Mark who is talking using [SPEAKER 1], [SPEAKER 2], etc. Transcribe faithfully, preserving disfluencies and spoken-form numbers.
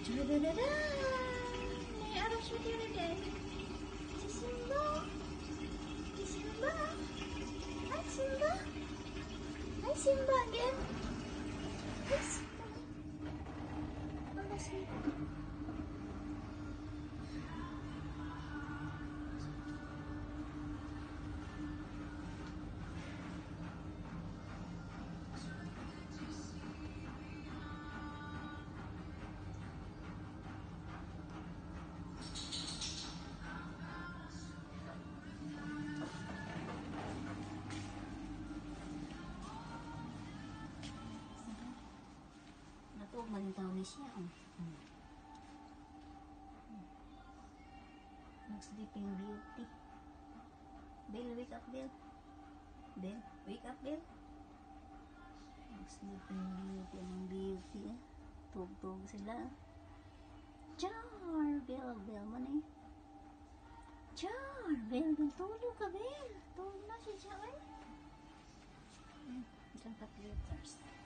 [SPEAKER 1] Da-da-da-da! May araw siya din. Si Simba! Si Simba! Hi, Simba! Hi, Simba again! Hi, Simba! Mama, Simba! Natog malintaw ni siya. Oh. Hmm. Nag-sleeping beauty. Bill, wake up, Bill. Bill, wake up, Bill. Nag-sleeping beauty. Anong beauty, eh? Tug-tug sila. Char! Bill, Bill mo na eh. Char! Bill, Bill, tulog ka, Bill. Tulog na si Char. Hmm, isang cut letters.